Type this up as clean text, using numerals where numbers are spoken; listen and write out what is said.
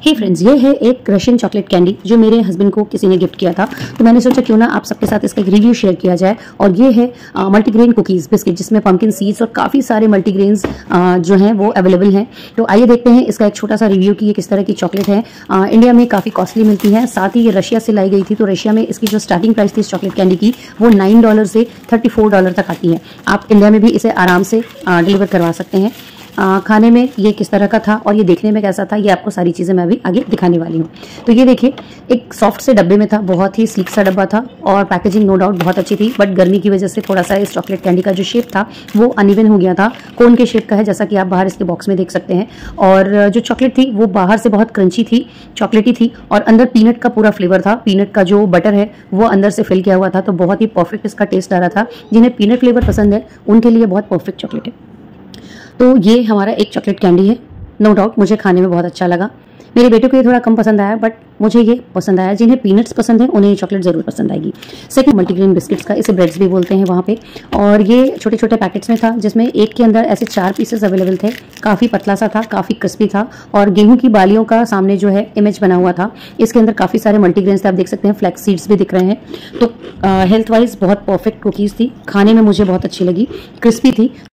हे friends, ये है एक रशियन चॉकलेट कैंडी जो मेरे हस्बैंड को किसी ने गिफ्ट किया था। तो मैंने सोचा क्यों ना आप सबके साथ इसका एक रिव्यू शेयर किया जाए। और ये है मल्टीग्रेन कुकीज़ बिस्किट, जिसमें पंपकिन सीड्स और काफ़ी सारे मल्टीग्रेन्स जो हैं वो अवेलेबल हैं। तो आइए देखते हैं इसका एक छोटा सा रिव्यू कि ये किस तरह की चॉकलेट है। इंडिया में काफ़ी कॉस्टली मिलती है, साथ ही ये रशिया से लाई गई थी। तो रशिया में इसकी जो स्टार्टिंग प्राइस थी इस चॉकलेट कैंडी की वो $9 से $34 तक आती है। आप इंडिया में भी इसे आराम से डिलीवर करवा सकते हैं। खाने में ये किस तरह का था और ये देखने में कैसा था, ये आपको सारी चीज़ें मैं अभी आगे दिखाने वाली हूँ। तो ये देखिए, एक सॉफ्ट से डब्बे में था, बहुत ही स्लीक सा डब्बा था और पैकेजिंग नो डाउट बहुत अच्छी थी। बट गर्मी की वजह से थोड़ा सा इस चॉकलेट कैंडी का जो शेप था वो अनइवन हो गया था। कोन के शेप का है, जैसा कि आप बाहर इसके बॉक्स में देख सकते हैं। और जो चॉकलेट थी वो बाहर से बहुत क्रंची थी, चॉकलेटी थी और अंदर पीनट का पूरा फ्लेवर था। पीनट का जो बटर है वो अंदर से फिल किया हुआ था, तो बहुत ही परफेक्ट इसका टेस्ट आ रहा था। जिन्हें पीनट फ्लेवर पसंद है उनके लिए बहुत परफेक्ट चॉकलेट है। तो ये हमारा एक चॉकलेट कैंडी है। नो डाउट मुझे खाने में बहुत अच्छा लगा। मेरे बेटे को ये थोड़ा कम पसंद आया, बट मुझे ये पसंद आया। जिन्हें पीनट्स पसंद है उन्हें ये चॉकलेट ज़रूर पसंद आएगी। सेकंड, मल्टीग्रेन बिस्किट्स का, इसे ब्रेड्स भी बोलते हैं वहाँ पे। और ये छोटे छोटे पैकेट्स में था, जिसमें एक के अंदर ऐसे 4 पीसेस अवेलेबल थे। काफ़ी पतला सा था, काफ़ी क्रिस्पी था और गेहूं की बालियों का सामने जो है इमेज बना हुआ था। इसके अंदर काफ़ी सारे मल्टीग्रेन्स थे, आप देख सकते हैं। फ्लैक्स सीड्स भी दिख रहे हैं। तो हेल्थ वाइज बहुत परफेक्ट कुकीज़ थी। खाने में मुझे बहुत अच्छी लगी, क्रिस्पी थी।